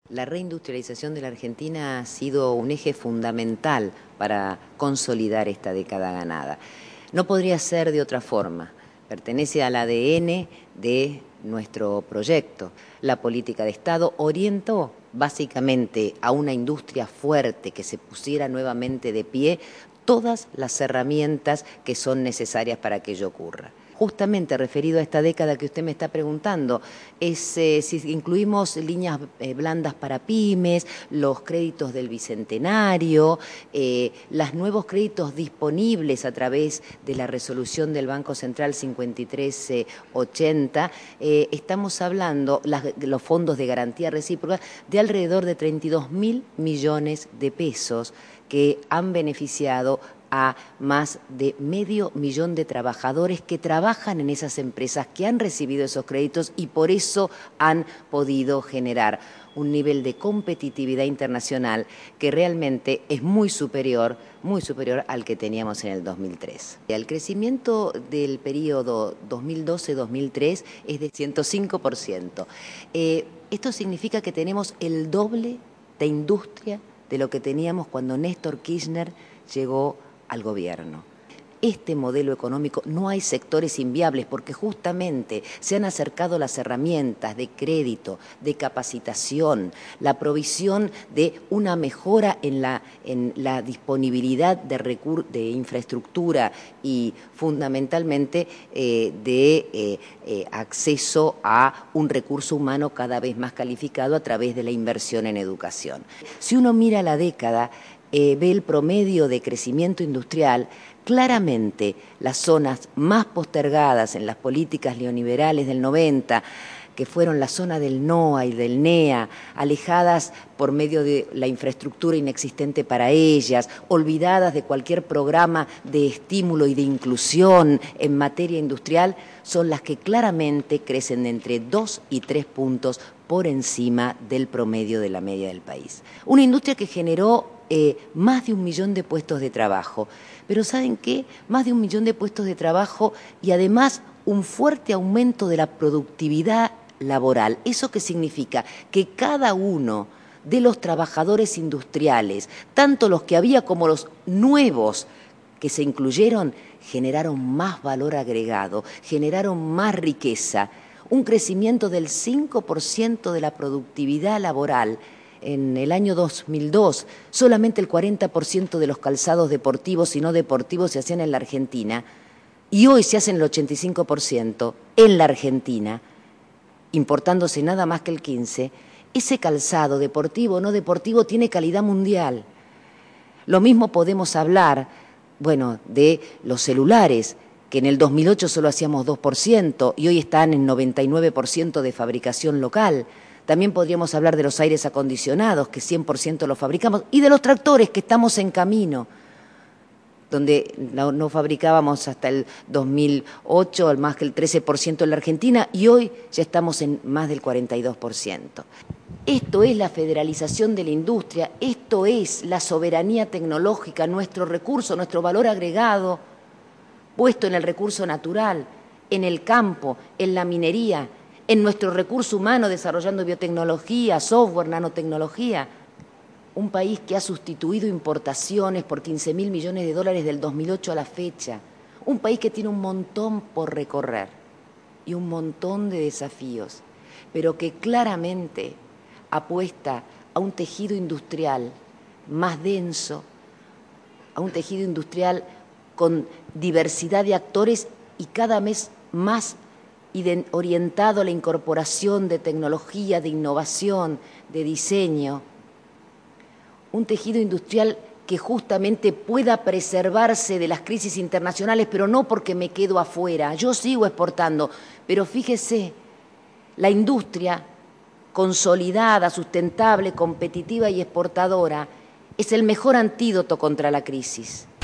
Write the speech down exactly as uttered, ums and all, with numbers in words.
La reindustrialización de la Argentina ha sido un eje fundamental para consolidar esta década ganada. No podría ser de otra forma. Pertenece al A D N de nuestro proyecto. La política de Estado orientó básicamente a una industria fuerte que se pusiera nuevamente de pie todas las herramientas que son necesarias para que ello ocurra. Justamente referido a esta década que usted me está preguntando, es eh, si incluimos líneas eh, blandas para pymes, los créditos del Bicentenario, eh, los nuevos créditos disponibles a través de la resolución del Banco Central cincuenta y tres ochenta, eh, estamos hablando, las, los fondos de garantía recíproca, de alrededor de treinta y dos mil millones de pesos que han beneficiado a más de medio millón de trabajadores que trabajan en esas empresas, que han recibido esos créditos y por eso han podido generar un nivel de competitividad internacional que realmente es muy superior, muy superior al que teníamos en el dos mil tres. El crecimiento del periodo dos mil doce dos mil tres es de ciento cinco por ciento. Eh, esto significa que tenemos el doble de industria de lo que teníamos cuando Néstor Kirchner llegó al gobierno. Este modelo económico, no hay sectores inviables porque justamente se han acercado las herramientas de crédito, de capacitación, la provisión de una mejora en la, en la disponibilidad de, recur de infraestructura y fundamentalmente eh, de eh, eh, acceso a un recurso humano cada vez más calificado a través de la inversión en educación. Si uno mira la década, eh, ve el promedio de crecimiento industrial. Claramente, las zonas más postergadas en las políticas neoliberales del noventa, que fueron la zona del NOA y del NEA, alejadas por medio de la infraestructura inexistente para ellas, olvidadas de cualquier programa de estímulo y de inclusión en materia industrial, son las que claramente crecen de entre dos y tres puntos por encima del promedio de la media del país. Una industria que generó eh, más de un millón de puestos de trabajo. Pero ¿saben qué? Más de un millón de puestos de trabajo y además un fuerte aumento de la productividad laboral. ¿Eso qué significa? Que cada uno de los trabajadores industriales, tanto los que había como los nuevos que se incluyeron, generaron más valor agregado, generaron más riqueza, un crecimiento del cinco por ciento de la productividad laboral. En el año dos mil dos, solamente el cuarenta por ciento de los calzados deportivos y no deportivos se hacían en la Argentina, y hoy se hacen el ochenta y cinco por ciento en la Argentina, importándose nada más que el quince por ciento. Ese calzado deportivo o no deportivo tiene calidad mundial. Lo mismo podemos hablar, bueno, de los celulares, que en el dos mil ocho solo hacíamos dos por ciento y hoy están en noventa y nueve por ciento de fabricación local. También podríamos hablar de los aires acondicionados, que cien por ciento los fabricamos, y de los tractores, que estamos en camino, donde no, no fabricábamos hasta el dos mil ocho más que el trece por ciento en la Argentina, y hoy ya estamos en más del cuarenta y dos por ciento. Esto es la federalización de la industria, esto es la soberanía tecnológica, nuestro recurso, nuestro valor agregado, puesto en el recurso natural, en el campo, en la minería, en nuestro recurso humano desarrollando biotecnología, software, nanotecnología. Un país que ha sustituido importaciones por quince mil millones de dólares del dos mil ocho a la fecha. Un país que tiene un montón por recorrer y un montón de desafíos, pero que claramente apuesta a un tejido industrial más denso, a un tejido industrial con diversidad de actores y cada vez más orientado a la incorporación de tecnología, de innovación, de diseño. Un tejido industrial que justamente pueda preservarse de las crisis internacionales, pero no porque me quedo afuera. Yo sigo exportando, pero fíjese, la industria consolidada, sustentable, competitiva y exportadora es el mejor antídoto contra la crisis.